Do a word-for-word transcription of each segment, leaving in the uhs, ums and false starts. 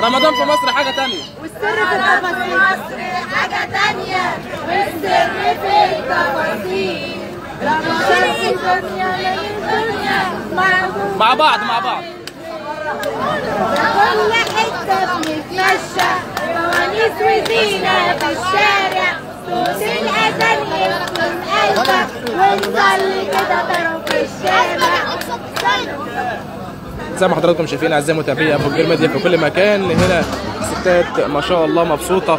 رمضان في مصر حاجة تانية، والسر في التفاصيل. مصر حاجة تانية، والسر في التفاصيل. رمضان في الدنيا للدنيا مع بعض مع بعض. كل حتة بنتمشى، فوانيس وزينة في الشارع، صوت الأذان يسكن قلبك، ونصلي كده ضرب في الشارع. زي ما حضراتكم شايفين اعزائي متابعي ابو كبير ميديا في كل مكان، هنا ستات ما شاء الله مبسوطه،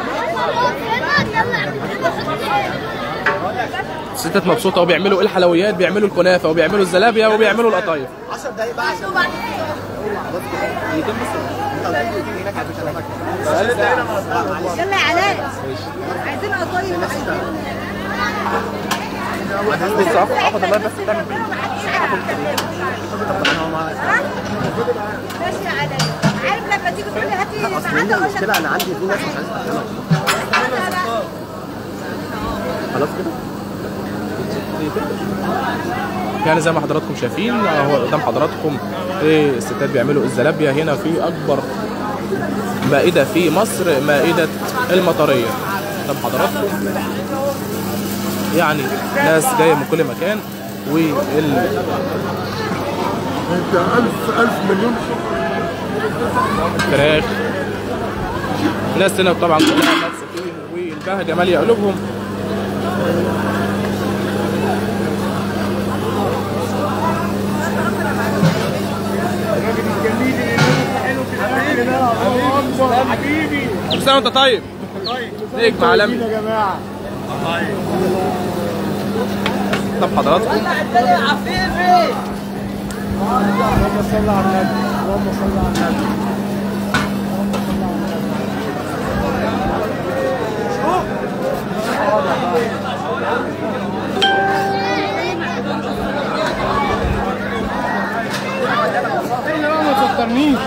ستات مبسوطه وبيعملوا الحلويات، بيعملوا الكنافه وبيعملوا الزلابيه وبيعملوا القطايف. عشر دقايق بقى عشان يلا يا علاء عايزين قطايف. بص اخد الله بس تعمل ماشي يا علاء. عارف لما تيجي تقول لي هاتي معانا ولا المشكله انا عندي في ناس مش عايزه خلاص كده. يعني زي ما حضراتكم شايفين اهو قدام حضراتكم الستات بيعملوا الزلابيه هنا في اكبر مائده في مصر، مائده المطريه. قدام حضراتكم يعني ناس جايه من كل مكان وال انت ألف ألف مليون فراخ. الناس هنا طبعا كلها مبسوطين والبهجه ماليه قلوبهم. حبيبي كل سنه وانت طيب. ليك معلمي يا جماعه. طب حضراتكم اللهم صل على النبي، اللهم صل على النبي. ما تفكرنيش.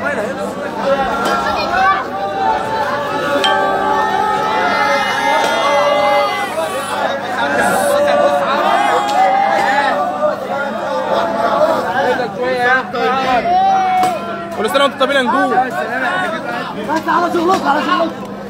كل سنه وانتم طيبين يا نجوم. بس على شغلك على شغلك.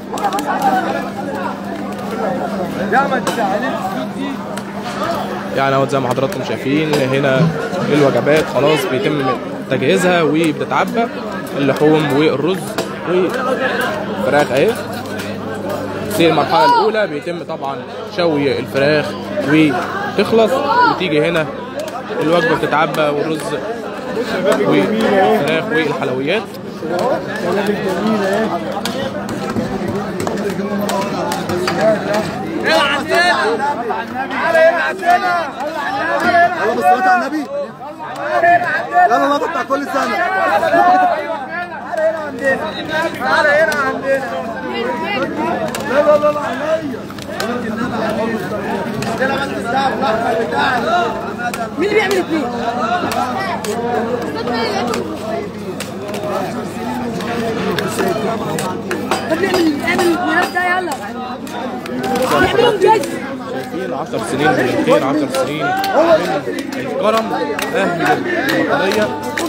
لا ما تزعلش. يعني اهو زي ما حضراتكم شايفين هنا الوجبات خلاص بيتم تجهيزها وبتتعبى، اللحوم والرز والفراخ اهي. في المرحله الاولى بيتم طبعا شوي الفراخ وتخلص وتيجي هنا الوجبه بتتعبى والرز والفراخ والحلويات. يلا بالصلاة على النبي. يلا نقطع كل سنة. تعالى هنا عندنا. لا لا لا عليا. مين اللي بيعمل اثنين؟ طب نعمل نعمل الكويات ده يلا. نعملهم جد. شايفين عشر سنين من الخير، عشر سنين من الكرم اهل المطريه.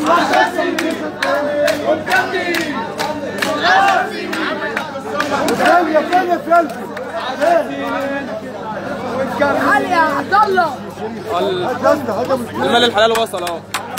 علي يا عبد الله. المال الحلال وصل اهو.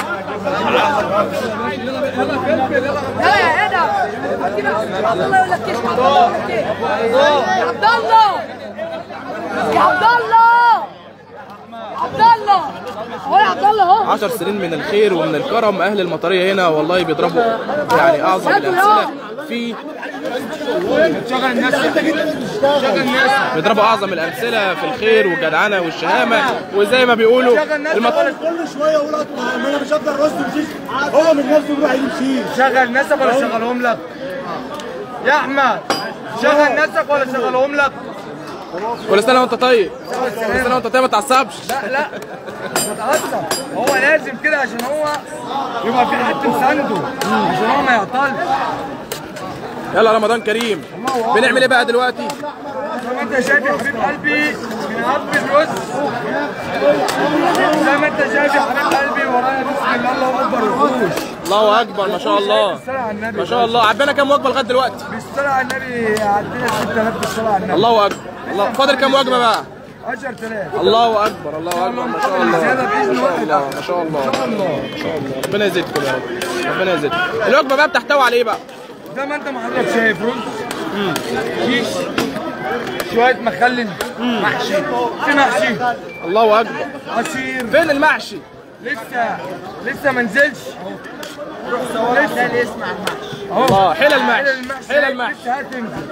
يلا يا ادم. عبد الله يقول لك كيف يا عبد الله. يا عبد الله. عبد الله اهو يا عبد الله اهو. عشر سنين من الخير ومن الكرم اهل المطريه هنا والله بيضربوا يعني اعظم الامثله في شغل الناس شغل الناس بيضربوا اعظم الامثله في الخير والجدعنه والشهامه، وزي ما بيقولوا المطر كل شويه يقول ما انا مش هقدر راسي مشيش، هو من نفسه بيروح يمشي. شغل ناسك ولا شغلهم لك؟ يا احمد شغل ناسك ولا شغلهم لك؟ كل سنه وانت طيب. كل سنه وانت طيب ما تعصبش. لا لا متعصب، هو لازم كده عشان هو يبقى في حد مسانده عشان هو ما يعطلش. يلا رمضان كريم. بنعمل ايه بقى دلوقتي؟ زي ما انت شايف يا حبيب قلبي بنعبي الرز، زي ما انت شايف يا حبيب قلبي ورايا بسم الله الله اكبر وحوش. الله اكبر ما شاء الله ما شاء الله. عبينا كام وجبه لغايه دلوقتي؟ بالصلاه على النبي عدينا ستة آلاف بالصلاه على النبي. الله اكبر. الله فاضل كام وجبه بقى؟ عشرة آلاف. الله اكبر الله اكبر ما شاء الله زياده باذن الله. ما شاء الله ما شاء الله ما شاء الله. ربنا يزيدكم يا رب ربنا يزيدكم. الوجبه بقى بتحتوي على ايه بقى؟ زي ما انت ما حضرتك شايف رز شيش شويه مخلل محشي في محشي. الله اكبر. عصير. فين المحشي؟ لسه لسه ما نزلش. روح صورها ده اللي يسمع المحشي اهو. الله حلل المحشي حلل المحشي حلل المحشي. لسه هتنزل.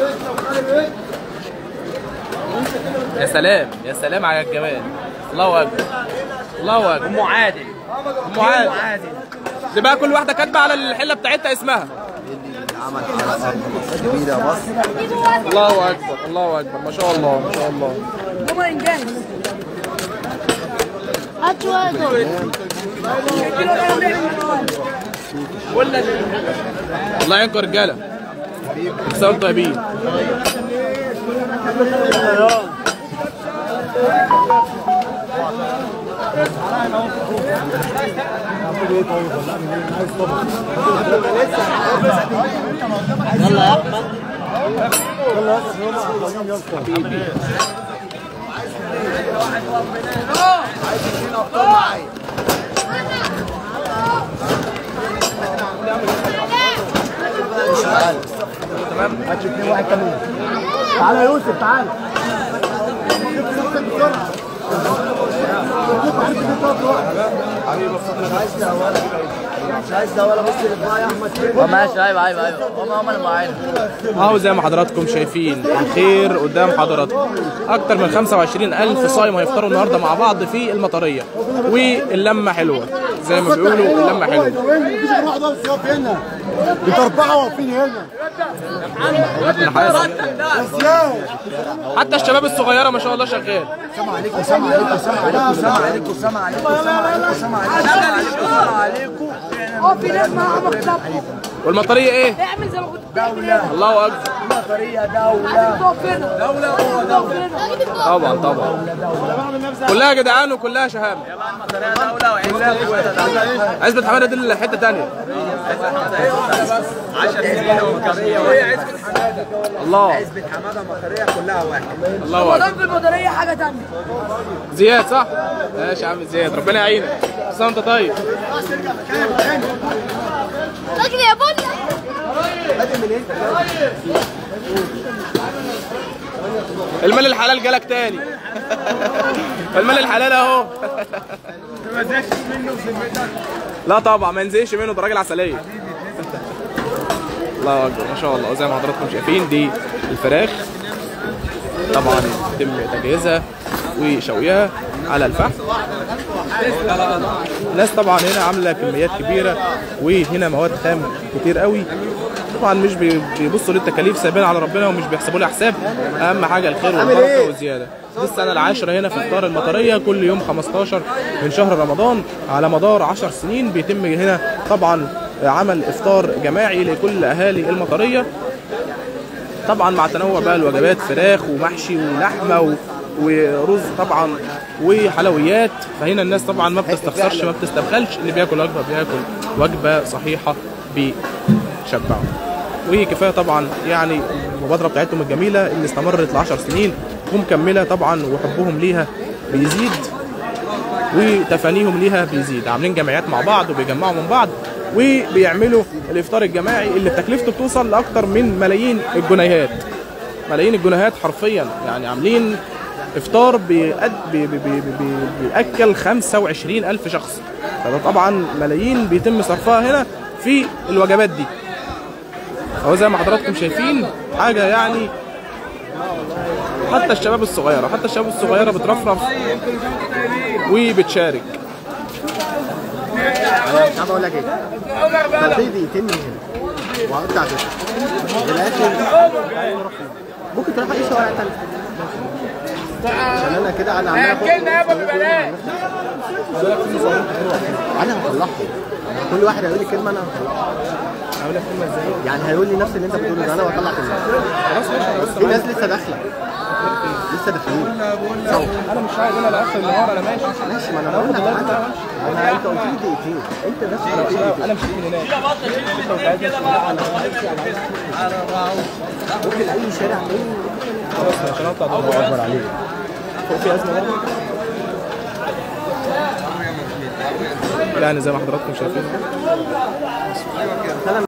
يا سلام يا سلام على الجمال. الله اكبر الله اكبر. ام عادل ام عادل دي بقى كل واحده كاتبه على الحله بتاعتها اسمها. عمل حلقات كبيره مصر. الله اكبر الله اكبر ما شاء الله ما شاء الله. هما انجاز. الله يعينكم يا رجاله. كل سنه وانتم طيبين. يلا يا احمد يلا تمام. هاتشوف اثنين واحد كمان. تعالى يا يوسف تعالى. بسرعه. مش عايز ده ولا بص للباقي يا احمد. ماشي ايوه ايوه ايوه هم هم اللي معانا. اهو زي ما حضراتكم شايفين الخير قدام حضراتكم. اكتر من خمسة وعشرين ألف صايم هيفطروا النهارده مع بعض في المطريه واللمه حلوه زي ما بيقولوا اللمه حلوه. مفيش غير واحد واقف واقف هنا. انتوا اربعه واقفين هنا. حتى الشباب الصغيره ما شاء الله شغال. سلام عليكم سلام عليكم سلام عليكم سلام عليكم سلام عليكم سلام عليكم سلام عليكم. اه في ناس معاها مكتبهم. والمطريه ايه؟ اعمل زي ما كنت بتعمل. الله اكبر. المطريه دوله دوله دوله طبعا طبعا كلها جدعان وكلها شهامه. عزبة حماده دي لحته ثانيه. عشرة سنين ومطريه وهي عزبة حماده. الله عزبة حماده ومطريه كلها واحد. الله اكبر. في المديريه حاجه ثانيه. زياد صح؟ ماشي يا عم زياد ربنا يعينك. كل سنه وانت طيب. اجري يا بني. المال الحلال جالك تاني. المال الحلال اهو. ما زهقش منه وسميتك. لا طبعا ما ينزلش منه ده راجل عسليه. الله اكبر ما شاء الله. زي ما حضراتكم شايفين دي الفراخ طبعا يتم تجهيزها وشويها على الفحم. الناس طبعا هنا عامله كميات كبيره وهنا مواد خام كتير قوي. طبعا مش بيبصوا للتكاليف سايبين على ربنا ومش بيحسبوا لها حساب. اهم حاجه الخير والبركه والزياده. دي السنه العاشره هنا في افطار المطريه كل يوم خمستاشر من شهر رمضان على مدار عشر سنين بيتم هنا طبعا عمل افطار جماعي لكل اهالي المطريه. طبعا مع تنوع بقى الوجبات فراخ ومحشي ولحمه و... ورز طبعا وحلويات. فهنا الناس طبعا ما بتستخسرش ما بتستبخلش. اللي بياكل وجبه بياكل وجبه صحيحه بيشبعه. وكفايه طبعا يعني المبادره بتاعتهم الجميله اللي استمرت ل عشر سنين ومكمله طبعا وحبهم ليها بيزيد وتفانيهم ليها بيزيد. عاملين جمعيات مع بعض وبيجمعوا من بعض وبيعملوا الافطار الجماعي اللي بتكلفته بتوصل لاكثر من ملايين الجنيهات. ملايين الجنيهات حرفيا. يعني عاملين افطار بيأد بي بي بي بي بيأكل خمسة وعشرين ألف شخص. فده طبعا ملايين بيتم صرفها هنا في الوجبات دي. اهو زي ما حضراتكم شايفين حاجه يعني حتى الشباب الصغيره حتى الشباب الصغيره بترفرف وبتشارك. انا مش عارف اقول لك ايه. طب دقيقتين من هنا وهقطع كده الاخر. ممكن تروح اي شوارع تانية عشان انا كده انا عمال اكلنا يابا ببلاش. انا هطلعهم. كل واحد هيقول لي كلمه انا هطلعها. اقول لك كلمه ازاي؟ يعني هيقول لي نفس اللي انت بتقوله ده انا واطلع كلمه. خلاص ماشي. في ناس لسه داخله لسه داخلين. انا مش عايز انا لاخر النهار انا ماشي. ماشي ما انا بقول لك انا انت قلت لي دقيقتين انت بس انا مشيت من هناك. انت مش عايز ممكن اي شارع تاني. خلاص عشان اطلع الله اكبر عليك. فوق في ازمه بقى. يعني زي ما حضراتكم شايفين